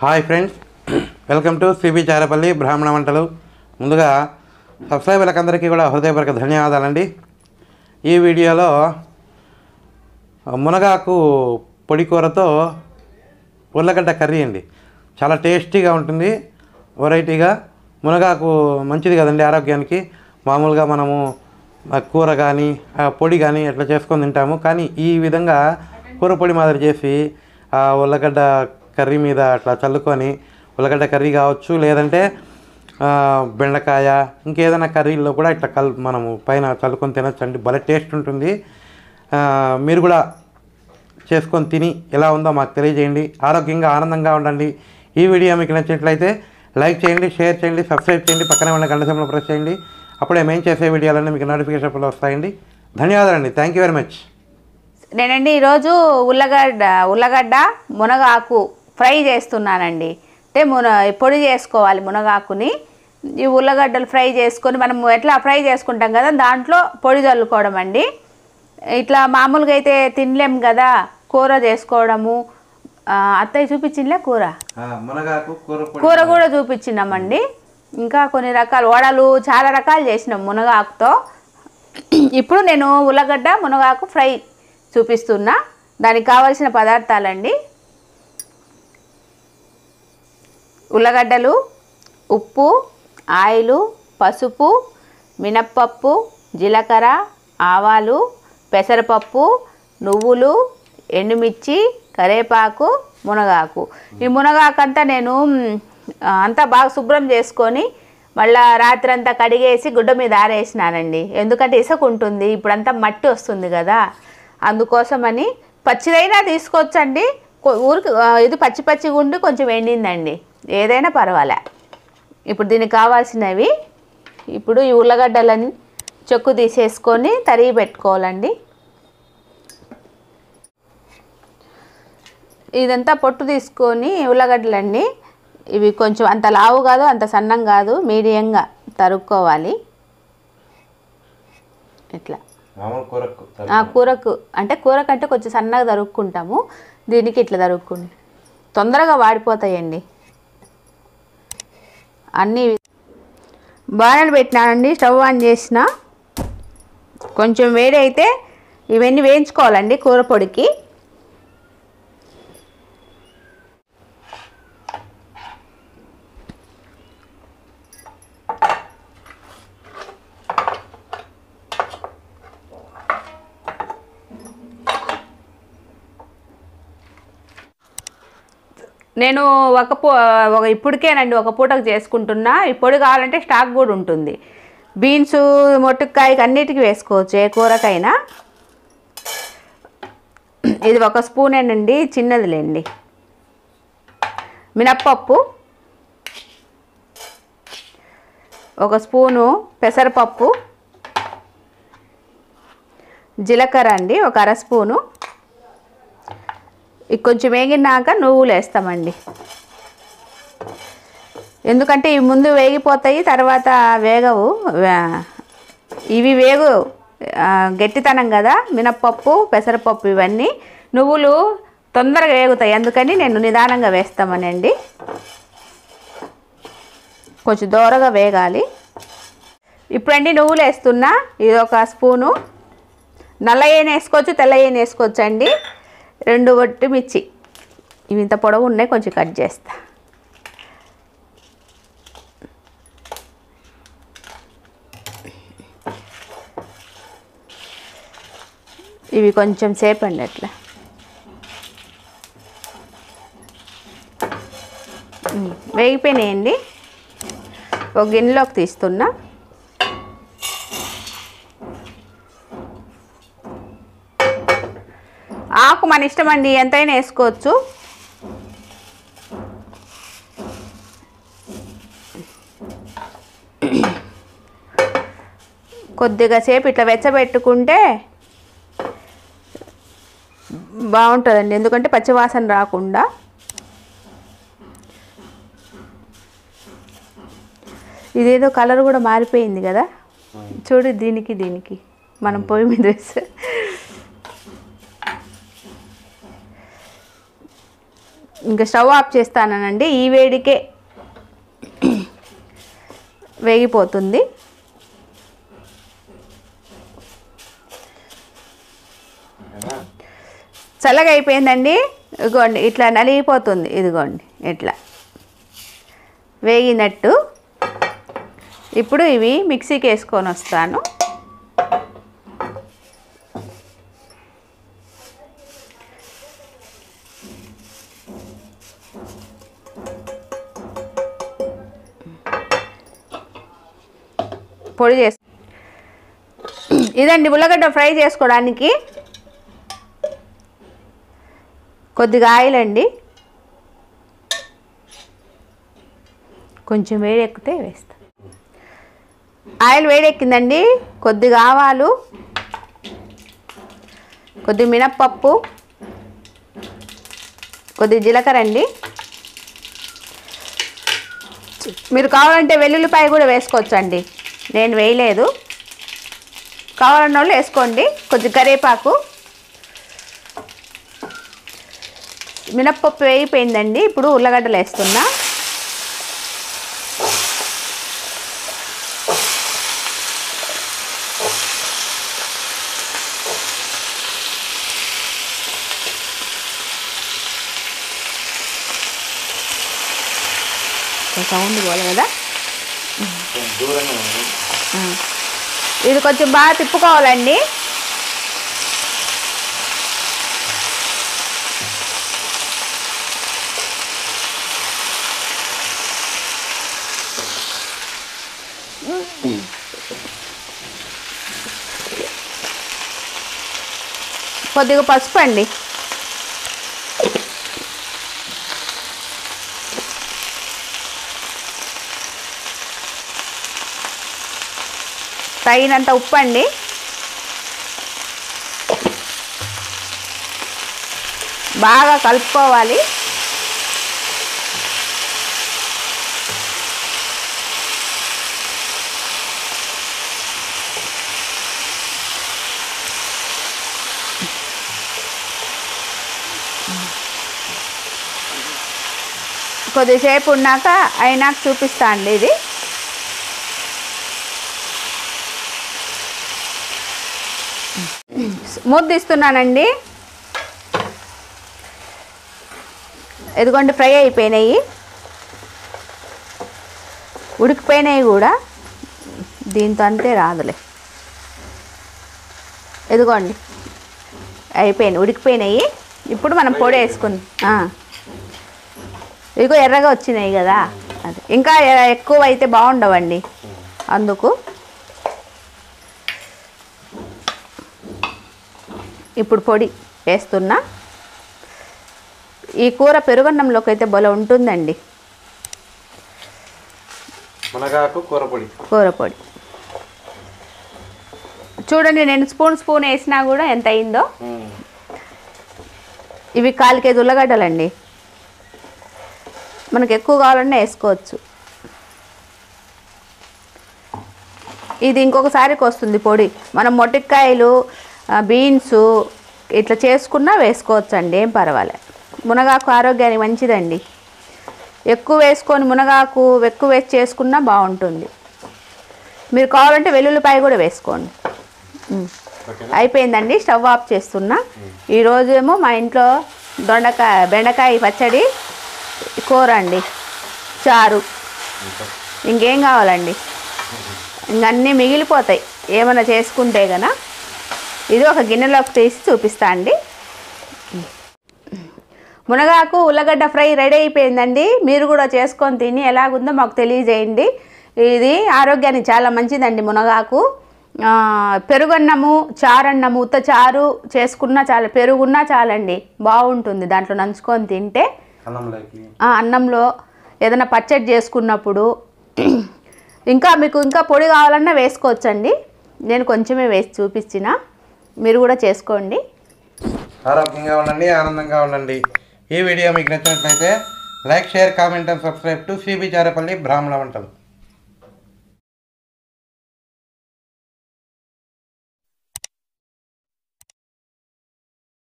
Hi friends, welcome to CB Charapalli Brahmana Vantalu. ముందుగా సబ్స్క్రైబర్లకు అందరికీ కూడా హృదయపూర్వక ధన్యవాదాలండి. ఈ వీడియోలో మునగాకు పొడి కూరతో ఉర్లగడ్డ కర్రీ అండి. చాలా టేస్టీగా ఉంటుంది, వెరైటీగా. మునగాకు మంచిది కదండి ఆరోగ్యానికి. మామూలుగా మనము కూర కానీ పొడి కానీ అట్లా చేసుకొని తింటాము, కానీ ఈ విధంగా కూర పొడి మాదిరి చేసి ఉర్లగడ్డ కర్రీ మీద అట్లా చల్లుకొని, ఉల్లగడ్డ కర్రీ కావచ్చు, లేదంటే బెండకాయ ఇంకేదైనా కర్రీల్లో కూడా ఇట్లా మనము పైన చల్లుకొని తినచ్చండి. భలే టేస్ట్ ఉంటుంది. మీరు కూడా చేసుకొని తిని ఎలా ఉందో మాకు తెలియజేయండి. ఆరోగ్యంగా ఆనందంగా ఉండండి. ఈ వీడియో మీకు నచ్చినట్లయితే లైక్ చేయండి, షేర్ చేయండి, సబ్స్క్రైబ్ చేయండి, పక్కనే ఉన్న గంట సింబల్ ప్రెస్ చేయండి. అప్పుడే మేము చేసే వీడియోలన్నీ మీకు నోటిఫికేషన్లు వస్తాయండి. ధన్యవాదాలండి. Thank you very much. నేనండి ఈరోజు ఉల్లగడ్డ మునగాకు ఫ్రై చేస్తున్నానండి. అంటే పొడి చేసుకోవాలి మునగాకుని. ఈ ఉల్లగడ్డలు ఫ్రై చేసుకొని మనం ఎట్లా ఫ్రై చేసుకుంటాం కదా, దాంట్లో పొడి చల్లుకోవడం అండి. ఇట్లా మామూలుగా అయితే తినలేం కదా, కూర చేసుకోవడము. అత్తయ్య చూపించిందిలే కూర కూడా చూపించినామండి. ఇంకా కొన్ని రకాల వడలు చాలా రకాలు చేసినాం మునగాకుతో. ఇప్పుడు నేను ఉల్లగడ్డ మునగాకు ఫ్రై చూపిస్తున్నా. దానికి కావాల్సిన పదార్థాలండి: ఉల్లగడ్డలు, ఉప్పు, ఆయిలు, పసుపు, మినప్పప్పు, జీలకర్ర, ఆవాలు, పెసరపప్పు, నువ్వులు, ఎండుమిర్చి, కరివేపాకు, మునగాకు. ఈ మునగాకు అంతా నేను అంతా బాగా శుభ్రం చేసుకొని మళ్ళీ రాత్రి అంతా కడిగేసి గుడ్డ మీద ఆరేసినానండి. ఎందుకంటే ఇసుక ఉంటుంది, ఇప్పుడంతా మట్టి వస్తుంది కదా, అందుకోసమని. పచ్చిదైనా తీసుకోవచ్చండి, ఊరికి ఇది పచ్చిగా ఉండి కొంచెం ఎండిందండి, ఏదైనా పర్వాలే. ఇప్పుడు దీనికి కావాల్సినవి, ఇప్పుడు ఈ ఉల్లగడ్డలని చెక్కు తీసేసుకొని తరిగి పెట్టుకోవాలండి. ఇదంతా పొట్టు తీసుకొని ఉల్లగడ్డలండి, ఇవి కొంచెం అంత లావు కాదు అంత సన్నం కాదు, మీడియంగా తరుక్కోవాలి. ఇట్లా కూరకు అంటే కూరకంటే కొంచెం సన్నగా తరుక్కుంటాము, దీనికి ఇట్లా తరుక్కుంటాం. తొందరగా వాడిపోతాయండి. అన్నీ బాణలు పెట్టినానండి, స్టవ్ ఆన్ చేసిన. కొంచెం వేడి అయితే ఇవన్నీ వేయించుకోవాలండి కూర పొడికి. నేను ఇప్పటికేనండి ఒక పూటకు చేసుకుంటున్నా. ఈ పొడి కావాలంటే స్టాక్ కూడా ఉంటుంది. బీన్స్, మొట్టుకాయకి అన్నిటికీ వేసుకోవచ్చు, ఏ కూరకైనా. ఇది 1 స్పూనేనండి, చిన్నదిలేండి. మినప్పప్పు 1 స్పూను, పెసరపప్పు, జీలకర్ర అండి 1 అర స్పూను. కొంచెం వేగినాక నువ్వులు వేస్తామండి, ఎందుకంటే ఇవి ముందు వేగిపోతాయి, తర్వాత వేగవు. ఇవి గట్టితనం కదా, మినప్పప్పు, పెసరపప్పు ఇవన్నీ. నువ్వులు తొందరగా వేగుతాయి, అందుకని నేను నిదానంగా వేస్తామనండి. కొంచెం దోరగా వేగాలి. ఇప్పుడండి నువ్వులు వేస్తున్నా. ఇది 1 స్పూను. నల్ల ఏను వేసుకోవచ్చు, తెల్ల ఏను వేసుకోవచ్చు అండి. 2 ఒట్టి మిర్చి, ఇవి ఇంత పొడవు ఉన్నాయి, కొంచెం కట్ చేస్తా. ఇవి కొంచెం సేపు అండి అట్లా వేగిపోయినాయండి. ఒక గిన్నెలోకి తీస్తున్నా. ఆకు మన ఇష్టం అండి, ఎంతైనా వేసుకోవచ్చు. కొద్దిగా సేపు ఇట్లా వెచ్చబెట్టుకుంటే బాగుంటుందండి, ఎందుకంటే పచ్చివాసన రాకుండా. ఇదేదో కలర్ కూడా మారిపోయింది కదా, చూడు. దీనికి మనం పొయ్యి మీద వేస్తే ఇంకా స్టవ్ ఆఫ్ చేస్తానండి. ఈ వేడికే వేగిపోతుంది. చల్లగా అయిపోయిందండి. ఇదిగోండి ఇట్లా నలిగిపోతుంది. ఇదిగోండి ఇట్లా వేగినట్టు. ఇప్పుడు ఇవి మిక్సీకి వేసుకొని వస్తాను. పొడి చేసి ఇదండి ఉల్లగడ్డ ఫ్రై చేసుకోవడానికి కొద్దిగా ఆయిల్ అండి. కొంచెం వేడెక్కితే వేస్తా. ఆయిల్ వేడెక్కిందండి. కొద్దిగా ఆవాలు, కొద్దిగా మినప్పప్పు, కొద్దిగా జీలకర్ర అండి. మీరు కావాలంటే వెల్లుల్లిపాయ కూడా వేసుకోవచ్చు అండి. నేను వేయలేదు. కావాలన్న వాళ్ళు వేసుకోండి. కొద్దిగా కరివేపాకు, మినప్పప్పు వేగిపోయిందండి. ఇప్పుడు ఉల్లగడ్డలు వేస్తున్నా. సౌండ్ పోలే కదా. ఇది కొంచెం బాగా తిప్పుకోవాలండి. కొద్దిగా పసుపు అండి. తగినంత ఉప్పు అండి. బాగా కలుపుకోవాలి. కొద్దిసేపు అయినాక చూపిస్తా అండి. ఇది మూత తీస్తున్నానండి. ఇదిగోండి ఫ్రై అయిపోయినాయి, ఉడికిపోయినాయి కూడా. దీంతో అంతే రాదులే. ఇదిగోండి అయిపోయినాయి, ఉడికిపోయినాయి. ఇప్పుడు మనం పొడి వేసుకుందాం. ఇదిగో ఎర్రగా వచ్చినాయి కదా. అది ఇంకా ఎక్కువ అయితే బాగుండవండి. అందుకు ఇప్పుడు పొడి వేస్తున్నా. ఈ కూర పెరుగన్నంలోకి అయితే భలే ఉంటుందండి. మునగాకు కూర పొడి చూడండి. నేను స్పూన్ వేసినా కూడా ఎంత అయిందో. ఇవి 1/4 కేజీ ఉల్లగడ్డలండి. మనకు ఎక్కువ కావాలన్నా వేసుకోవచ్చు. ఇది ఇంకొకసారికి వస్తుంది పొడి. మనం మొటిక్కాయలు, బీన్స్ ఇట్లా చేసుకున్నా వేసుకోవచ్చు అండి, ఏం పర్వాలేదు. మునగాకు ఆరోగ్యానికి మంచిదండి. ఎక్కువ వేసుకొని మునగాకు ఎక్కువ వేసి చేసుకున్నా బాగుంటుంది. మీరు కావాలంటే వెల్లుల్లిపాయ కూడా వేసుకోండి. అయిపోయిందండి. స్టవ్ ఆఫ్ చేస్తున్నా. ఈరోజు ఏమో మా ఇంట్లో బెండకాయ పచ్చడి, కూర అండి, చారు. ఇంకేం కావాలండి? ఇంకన్నీ మిగిలిపోతాయి ఏమైనా చేసుకుంటే గన. ఇది ఒక గిన్నెలోకి తీసి చూపిస్తా అండి. మునగాకు ఉల్లగడ్డ ఫ్రై రెడీ అయిపోయిందండి. మీరు కూడా చేసుకొని తిని ఎలాగుందో మాకు తెలియజేయండి. ఇది ఆరోగ్యానికి చాలా మంచిదండి మునగాకు. పెరుగన్నము, చారన్నము, ఉత్త చారు చేసుకున్నా చాలా, పెరుగున్నా చాలండి, బాగుంటుంది. దాంట్లో నంచుకొని తింటే అన్నంలో ఏదైనా పచ్చడి చేసుకున్నప్పుడు. ఇంకా మీకు ఇంకా పొడి కావాలన్నా వేసుకోవచ్చండి. నేను కొంచెమే వేసి చూపించిన. మీరు కూడా చేసుకోండి. ఆరోగ్యంగా ఉండండి, ఆనందంగా ఉండండి. ఈ వీడియో మీకు నచ్చినట్లయితే like, share, comment and subscribe to CB Charepalli Brahmana వంటలు.